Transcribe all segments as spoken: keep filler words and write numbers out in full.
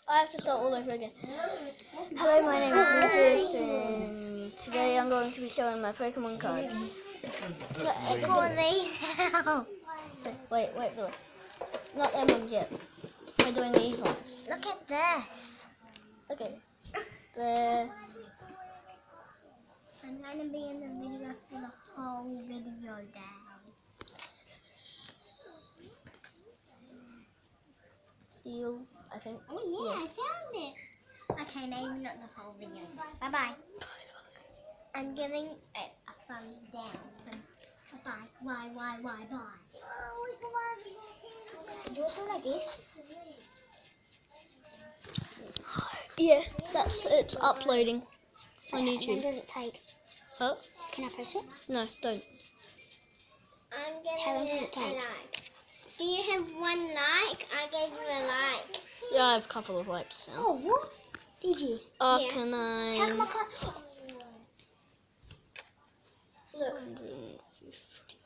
I have to start all over again. Hello, my name is Lucas, and today I'm going to be showing my Pokemon cards. Check all these out. Wait, wait, Billy. Not them ones yet. We're doing these ones. Look at this. Okay. The I'm going to be in the video for the whole video down. Steel, I think. Oh yeah, yeah, I found it. Okay, maybe not the whole video. Bye bye. I'm giving it a thumbs down. So, bye bye. Bye bye bye bye. Do it like this? Yeah, that's it's uploading on How long YouTube. does it take? Huh? Can I press it? No, don't. I'm giving How long does it take? A like. Do you have one like? I gave you a like. Yeah, I have a couple of likes now. Oh, what? Did you? Arcanine. Yeah. How come I can't? Look. one hundred fifty.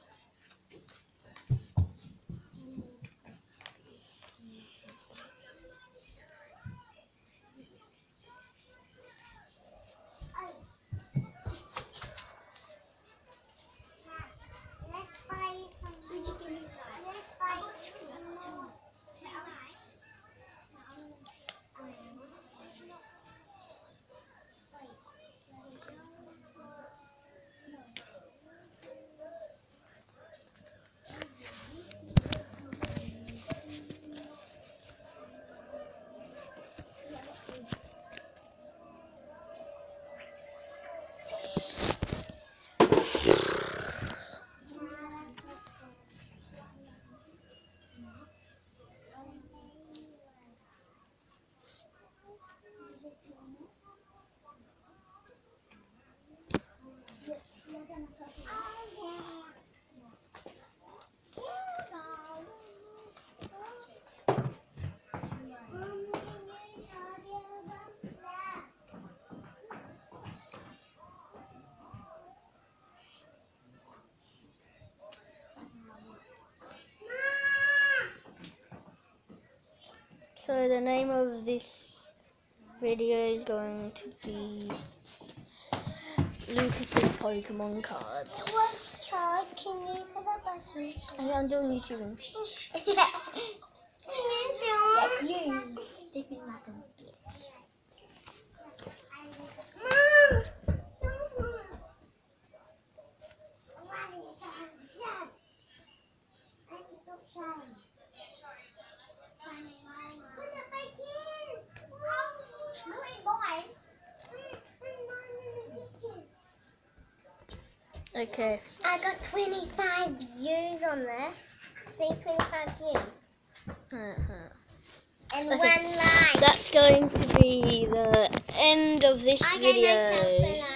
So the name of this video is going to be Lucas's Pokemon cards. What card can you put a button? And I'm doing YouTubing. Yeah. Yes, you. Sticking like a bitch. Mom! Okay. I got twenty-five views on this. See, twenty-five views. Uh-huh. And Okay. one like. That's going to be the end of this I gave myself a video. like.